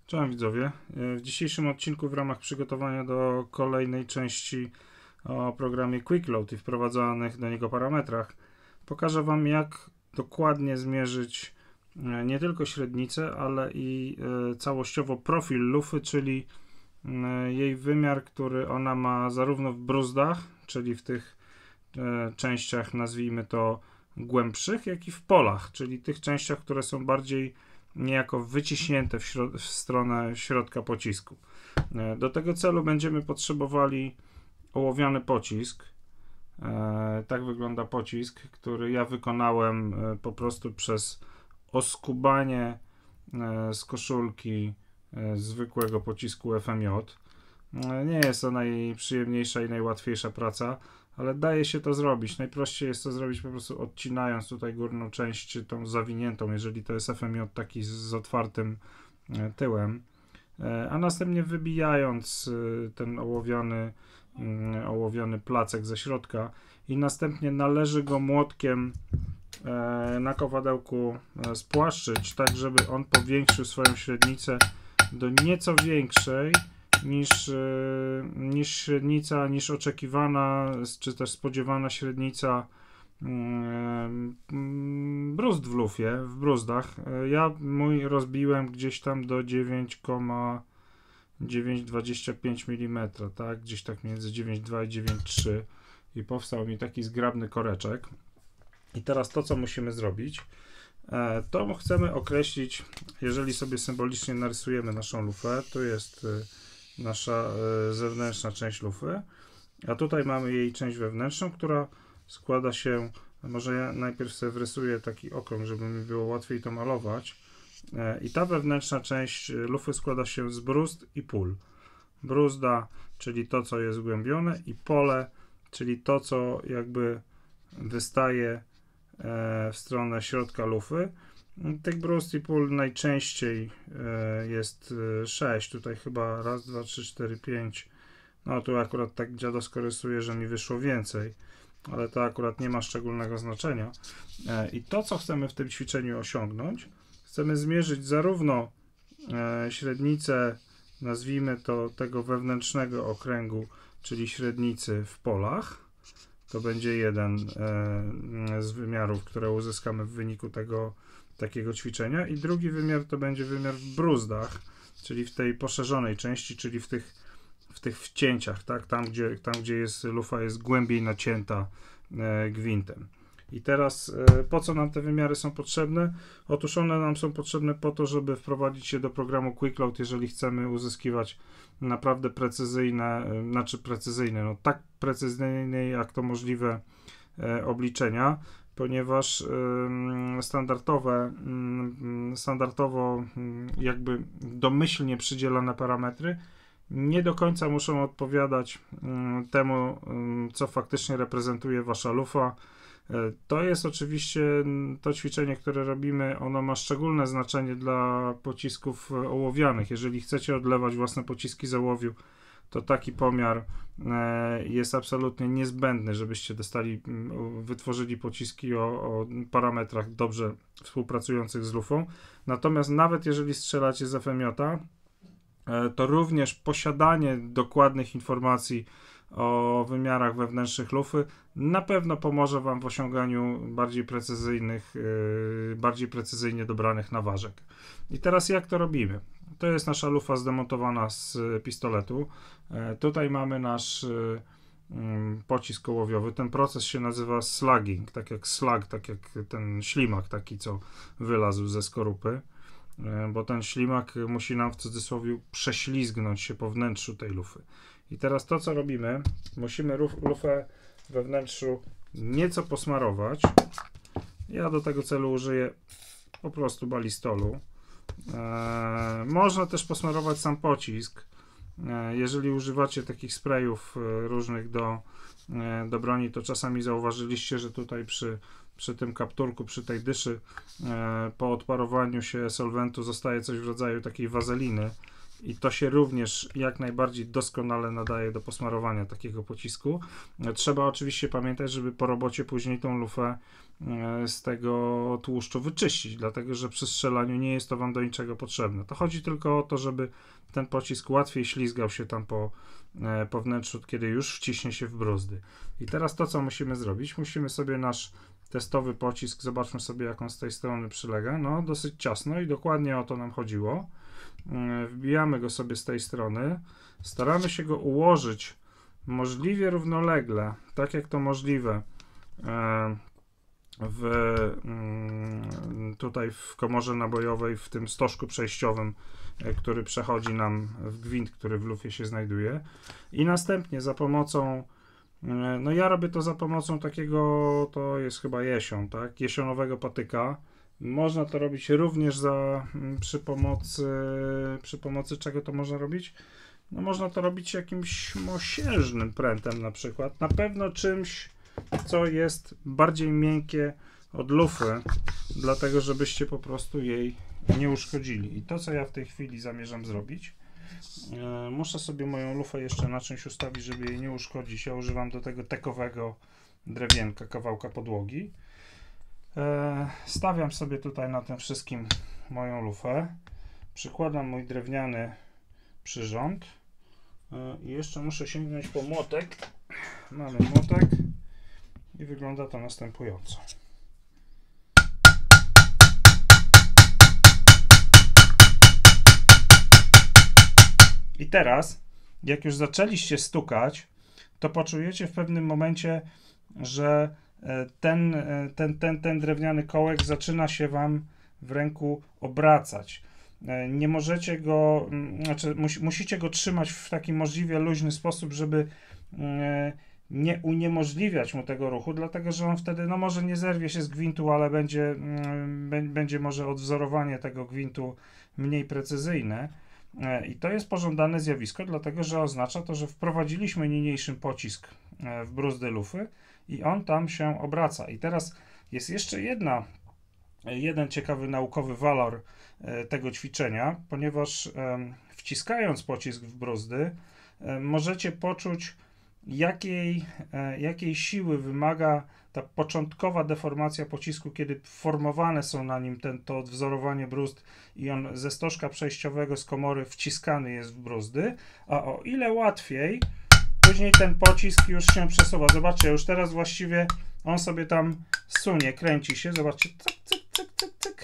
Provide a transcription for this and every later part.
Cześć widzowie. W dzisiejszym odcinku w ramach przygotowania do kolejnej części o programie QuickLoad i wprowadzanych do niego parametrach pokażę Wam, jak dokładnie zmierzyć nie tylko średnicę, ale i całościowo profil lufy, czyli jej wymiar, który ona ma zarówno w bruzdach, czyli w tych częściach, nazwijmy to głębszych, jak i w polach, czyli tych częściach, które są bardziej niejako wyciśnięte w stronę środka pocisku. Do tego celu będziemy potrzebowali ołowiany pocisk. Tak wygląda pocisk, który ja wykonałem po prostu przez oskubanie z koszulki zwykłego pocisku FMJ. Nie jest to najprzyjemniejsza i najłatwiejsza praca, ale daje się to zrobić. Najprościej jest to zrobić po prostu odcinając tutaj górną część, czy tą zawiniętą, jeżeli to jest FMJ taki z otwartym tyłem, a następnie wybijając ten ołowiany placek ze środka i następnie należy go młotkiem na kowadełku spłaszczyć, tak żeby on powiększył swoją średnicę do nieco większej niż średnica, niż oczekiwana, czy też spodziewana średnica bruzd w lufie, w bruzdach. Ja mój rozbiłem gdzieś tam do 9,925 mm, tak? Gdzieś tak między 9,2 i 9,3 i powstał mi taki zgrabny koreczek. I teraz to, co musimy zrobić, to chcemy określić, jeżeli sobie symbolicznie narysujemy naszą lufę, tu jest nasza zewnętrzna część lufy, a tutaj mamy jej część wewnętrzną, która składa się, może ja najpierw sobie wrysuję taki okrąg, żeby mi było łatwiej to malować, i ta wewnętrzna część lufy składa się z bruzd i pól. Bruzda, czyli to, co jest zgłębione, i pole, czyli to, co jakby wystaje w stronę środka lufy. Tych bruzd i pól najczęściej jest 6, tutaj chyba raz, 2, 3, 4, 5, no tu akurat tak dziadowsko rysuję, że mi wyszło więcej, ale to akurat nie ma szczególnego znaczenia. I to, co chcemy w tym ćwiczeniu osiągnąć, chcemy zmierzyć zarówno średnicę, nazwijmy to tego wewnętrznego okręgu, czyli średnicy w polach, to będzie jeden z wymiarów, które uzyskamy w wyniku takiego ćwiczenia, i drugi wymiar to będzie wymiar w bruzdach, czyli w tej poszerzonej części, czyli w tych wcięciach, tak? Tam, gdzie lufa jest głębiej nacięta gwintem. I teraz po co nam te wymiary są potrzebne? Otóż one nam są potrzebne po to, żeby wprowadzić się do programu QuickLoad, jeżeli chcemy uzyskiwać naprawdę precyzyjne, no tak precyzyjne jak to możliwe obliczenia, ponieważ standardowo jakby domyślnie przydzielone parametry nie do końca muszą odpowiadać temu, co faktycznie reprezentuje wasza lufa. To jest oczywiście to ćwiczenie, które robimy, ono ma szczególne znaczenie dla pocisków ołowianych. Jeżeli chcecie odlewać własne pociski z ołowiu, to taki pomiar jest absolutnie niezbędny, żebyście wytworzyli pociski o parametrach dobrze współpracujących z lufą. Natomiast nawet jeżeli strzelacie z FMJ, to również posiadanie dokładnych informacji o wymiarach wewnętrznych lufy na pewno pomoże Wam w osiąganiu bardziej precyzyjnie dobranych naważek. I teraz jak to robimy? To jest nasza lufa zdemontowana z pistoletu. Tutaj mamy nasz pocisk ołowiowy. Ten proces się nazywa slugging, tak jak ten ślimak taki, co wylazł ze skorupy, bo ten ślimak musi nam w cudzysłowie prześlizgnąć się po wnętrzu tej lufy. I teraz to, co robimy, musimy lufę we wnętrzu nieco posmarować. Ja do tego celu użyję po prostu balistolu. Można też posmarować sam pocisk. Jeżeli używacie takich sprayów różnych do broni, to czasami zauważyliście, że tutaj przy tym kapturku, przy tej dyszy, po odparowaniu się solwentu zostaje coś w rodzaju takiej wazeliny. i to się również jak najbardziej doskonale nadaje do posmarowania takiego pocisku. Trzeba oczywiście pamiętać, żeby po robocie później tą lufę z tego tłuszczu wyczyścić, dlatego że przy strzelaniu nie jest to wam do niczego potrzebne. To chodzi tylko o to, żeby ten pocisk łatwiej ślizgał się tam po wnętrzu, kiedy już wciśnie się w bruzdy. I teraz to, co musimy zrobić, musimy sobie nasz testowy pocisk, zobaczmy sobie, jak on z tej strony przylega, no dosyć ciasno i dokładnie o to nam chodziło. Wbijamy go sobie z tej strony, staramy się go ułożyć możliwie równolegle, tak jak to możliwe tutaj w komorze nabojowej, w tym stożku przejściowym, który przechodzi nam w gwint, który w lufie się znajduje, i następnie za pomocą, no ja robię to za pomocą takiego, to jest chyba jesion, tak, jesionowego patyka. Można to robić również przy pomocy czego to można robić? No można to robić jakimś mosiężnym prętem na przykład, na pewno czymś, co jest bardziej miękkie od lufy, dlatego żebyście po prostu jej nie uszkodzili. I to, co ja w tej chwili zamierzam zrobić, muszę sobie moją lufę jeszcze na czymś ustawić, żeby jej nie uszkodzić. Ja używam do tego tekowego drewienka, kawałka podłogi. Stawiam sobie tutaj na tym wszystkim moją lufę, przykładam mój drewniany przyrząd i jeszcze muszę sięgnąć po młotek. Mamy młotek i wygląda to następująco. I teraz, jak już zaczęliście stukać, to poczujecie w pewnym momencie, że ten drewniany kołek zaczyna się wam w ręku obracać. Nie możecie go, znaczy musicie go trzymać w taki możliwie luźny sposób, żeby nie uniemożliwiać mu tego ruchu, dlatego że on wtedy, no może nie zerwie się z gwintu, ale będzie może odwzorowanie tego gwintu mniej precyzyjne. I to jest pożądane zjawisko, dlatego że oznacza to, że wprowadziliśmy niniejszym pocisk w bruzdy lufy i on tam się obraca. I teraz jest jeszcze jeden ciekawy naukowy walor tego ćwiczenia, ponieważ wciskając pocisk w bruzdy możecie poczuć, jakiej siły wymaga ta początkowa deformacja pocisku, kiedy formowane są na nim to odwzorowanie bruzd i on ze stożka przejściowego z komory wciskany jest w bruzdy, a o ile łatwiej później ten pocisk już się przesuwa. Zobaczcie, już teraz właściwie on sobie tam sunie, kręci się, zobaczcie, cyk, cyk, cyk, cyk, cyk.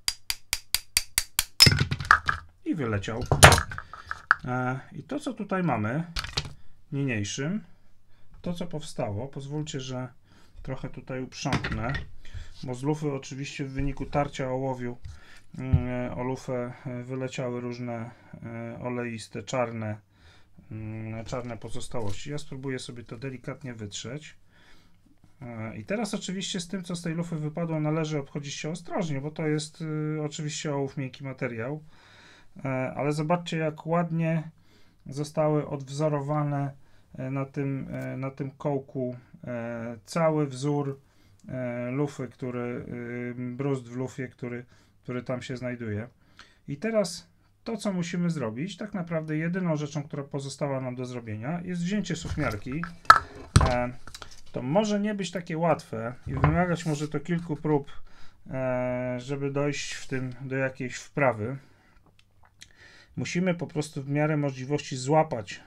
I wyleciał. I to, co tutaj mamy niniejszym, to, co powstało, pozwólcie, że trochę tutaj uprzątnę, bo z lufy oczywiście w wyniku tarcia ołowiu o lufę wyleciały różne oleiste, czarne pozostałości. Ja spróbuję sobie to delikatnie wytrzeć. I teraz oczywiście z tym, co z tej lufy wypadło, należy obchodzić się ostrożnie, bo to jest oczywiście ołów, miękki materiał, ale zobaczcie, jak ładnie zostały odwzorowane na tym kołku cały wzór lufy, bruzd w lufie, który tam się znajduje. I teraz to, co musimy zrobić, tak naprawdę jedyną rzeczą, która pozostała nam do zrobienia, jest wzięcie sufmiarki. To może nie być takie łatwe i wymagać może to kilku prób, żeby dojść w tym do jakiejś wprawy. Musimy po prostu w miarę możliwości złapać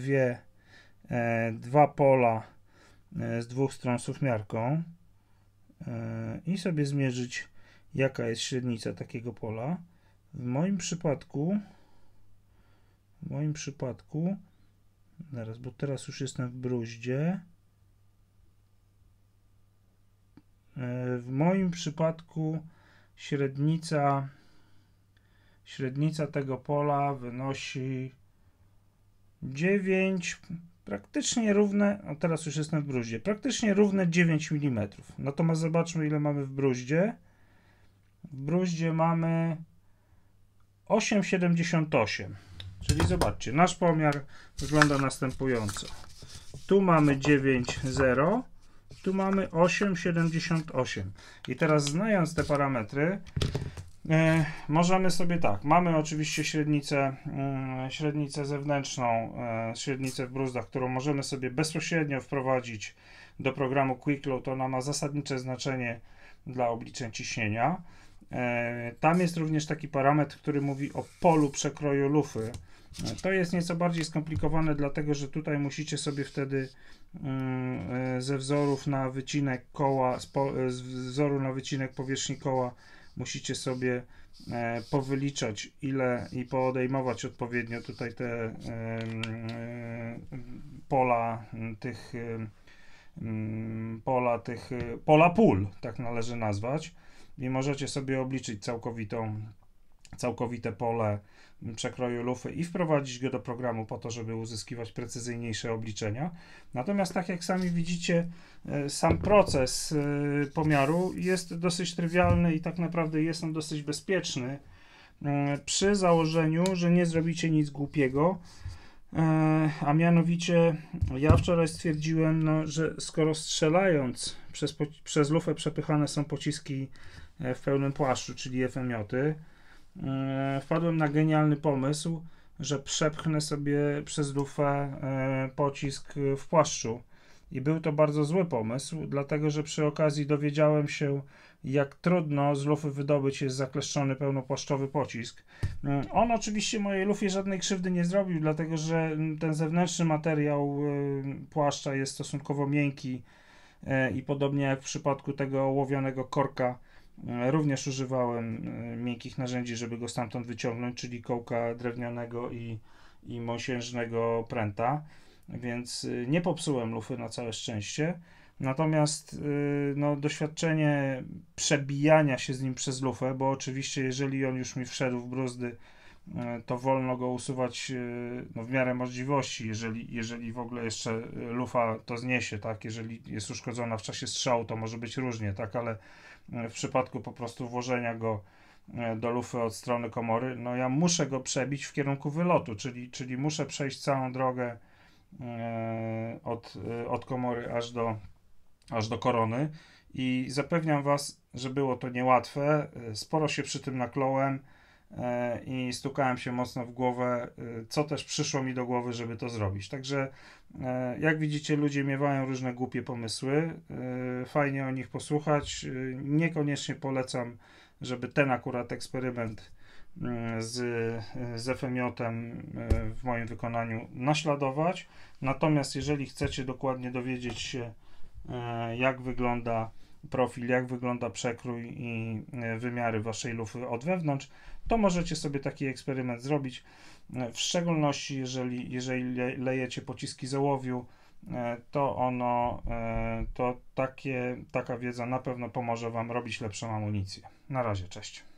dwa pola z dwóch stron sufmiarką i sobie zmierzyć, jaka jest średnica takiego pola. W moim przypadku, zaraz, bo teraz już jestem w bruździe. W moim przypadku średnica tego pola wynosi 9, praktycznie równe, a teraz już jestem w bruździe, praktycznie równe 9 mm. Natomiast zobaczmy, ile mamy w bruździe. W bruździe mamy 8,78. Czyli zobaczcie, nasz pomiar wygląda następująco. Tu mamy 9,0, tu mamy 8,78. I teraz, znając te parametry, Możemy sobie tak, mamy oczywiście średnicę zewnętrzną, średnicę w bruzdach, którą możemy sobie bezpośrednio wprowadzić do programu QuickLoad. Ona ma zasadnicze znaczenie dla obliczeń ciśnienia. Tam jest również taki parametr, który mówi o polu przekroju lufy. To jest nieco bardziej skomplikowane, dlatego że tutaj musicie sobie wtedy ze wzorów na wycinek koła, z wzoru na wycinek powierzchni koła musicie sobie powyliczać ile i poodejmować odpowiednio tutaj te pola pól, tak należy nazwać, i możecie sobie obliczyć całkowite pole przekroju lufy i wprowadzić go do programu po to, żeby uzyskiwać precyzyjniejsze obliczenia. Natomiast tak jak sami widzicie, sam proces pomiaru jest dosyć trywialny i tak naprawdę jest on dosyć bezpieczny, przy założeniu, że nie zrobicie nic głupiego. A mianowicie ja wczoraj stwierdziłem, że skoro strzelając przez lufę przepychane są pociski w pełnym płaszczu, czyli FMJ-y, wpadłem na genialny pomysł, że przepchnę sobie przez lufę pocisk w płaszczu. I był to bardzo zły pomysł, dlatego że przy okazji dowiedziałem się, jak trudno z lufy wydobyć jest zakleszczony pełnopłaszczowy pocisk. On oczywiście mojej lufie żadnej krzywdy nie zrobił, dlatego że ten zewnętrzny materiał płaszcza jest stosunkowo miękki i podobnie jak w przypadku tego ołowionego korka, również używałem miękkich narzędzi, żeby go stamtąd wyciągnąć, czyli kołka drewnianego i mosiężnego pręta, więc nie popsułem lufy na całe szczęście. Natomiast doświadczenie przebijania się z nim przez lufę, bo oczywiście jeżeli on już mi wszedł w bruzdy, to wolno go usuwać w miarę możliwości, jeżeli w ogóle jeszcze lufa to zniesie, tak? Jeżeli jest uszkodzona w czasie strzału, to może być różnie, tak? Ale w przypadku po prostu włożenia go do lufy od strony komory, ja muszę go przebić w kierunku wylotu, czyli muszę przejść całą drogę od komory aż do korony i zapewniam Was, że było to niełatwe. Sporo się przy tym nakląłem i stukałem się mocno w głowę, co też przyszło mi do głowy, żeby to zrobić. Także jak widzicie, ludzie miewają różne głupie pomysły. Fajnie o nich posłuchać. Niekoniecznie polecam, żeby ten akurat eksperyment z FMJ-em w moim wykonaniu naśladować. Natomiast jeżeli chcecie dokładnie dowiedzieć się, jak wygląda profil, jak wygląda przekrój i wymiary waszej lufy od wewnątrz, to możecie sobie taki eksperyment zrobić. W szczególności jeżeli lejecie pociski z ołowiu, to taka wiedza na pewno pomoże wam robić lepszą amunicję. Na razie, cześć.